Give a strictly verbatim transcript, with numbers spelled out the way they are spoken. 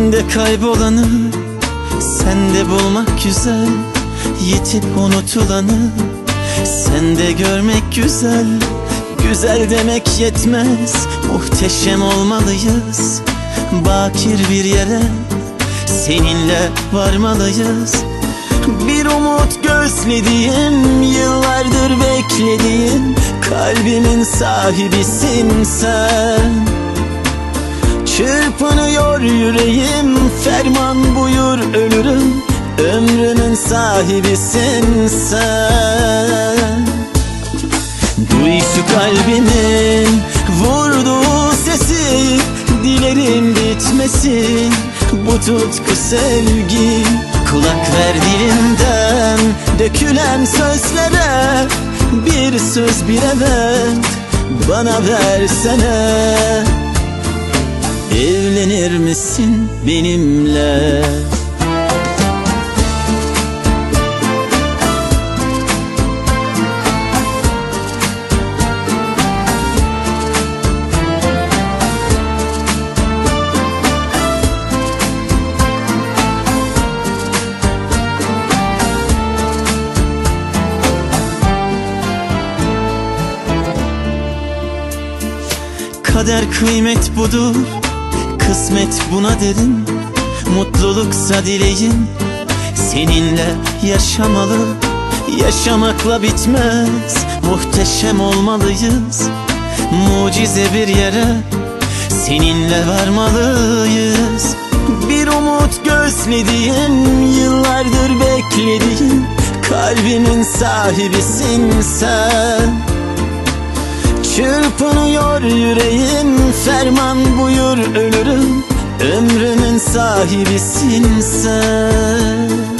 Bende kaybolanı sende bulmak güzel, yitip unutulanı sende görmek güzel. Güzel demek yetmez, muhteşem olmalıyız. Bakir bir yere seninle varmalıyız. Bir umut gözlediğim, yıllardır beklediğim, kalbimin sahibisin sen. Çırpınıyor yüreğim, ferman buyur ölürüm, ömrümün sahibisin sen. Duy şu kalbimin vurduğu sesi, dilerim bitmesin bu tutku sevgi. Kulak ver dilimden dökülen sözlere, bir söz bir evet bana versene. Evlenir misin benimle? Kader kıymet budur, kısmet buna dedim. Mutluluksa dileğin, seninle yaşamalı. Yaşamakla bitmez, muhteşem olmalıyız. Mucize bir yere seninle varmalıyız. Bir umut gözlediğim, yıllardır beklediğim, kalbimin sahibisin sen. Çırpınıyor yüreğim, ferman buyur ölürüm, ömrümün sahibisin sen.